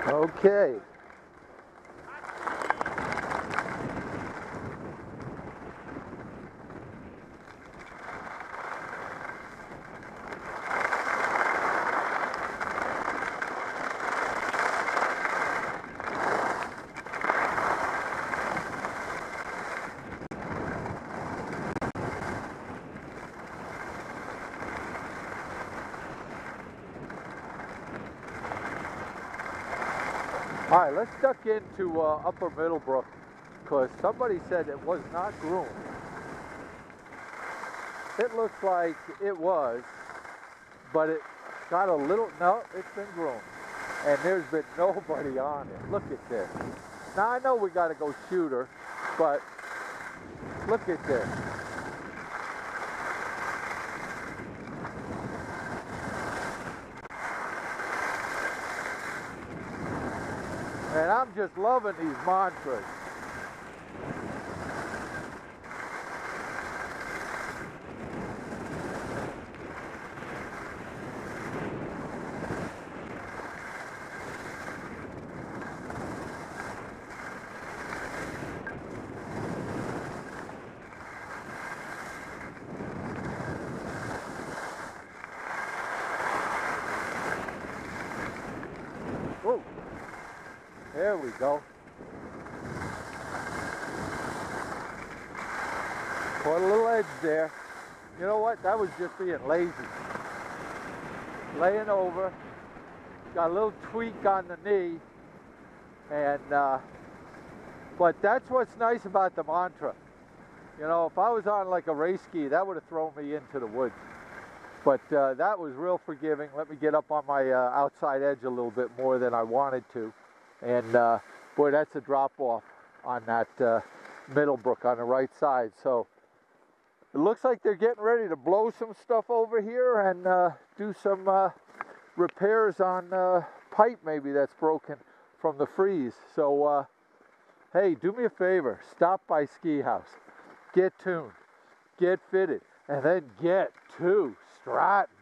Okay. All right, let's duck into Upper Middlebrook because somebody said it was not groomed. It looks like it was, but it got a little, no, it's been groomed. And there's been nobody on it. Look at this. Now I know we got to go shoot her, but look at this. And I'm just loving these mantras. Whoa. There we go. Put a little edge there. You know what? That was just being lazy. Laying over. Got a little tweak on the knee. And, but that's what's nice about the mantra. You know, if I was on like a race ski, that would have thrown me into the woods. But that was real forgiving. Let me get up on my outside edge a little bit more than I wanted to. And boy, that's a drop off on that Middlebrook on the right side. So it looks like they're getting ready to blow some stuff over here and do some repairs on pipe maybe that's broken from the freeze. So hey, do me a favor, stop by Ski House, get tuned, get fitted, and then get to Stratton.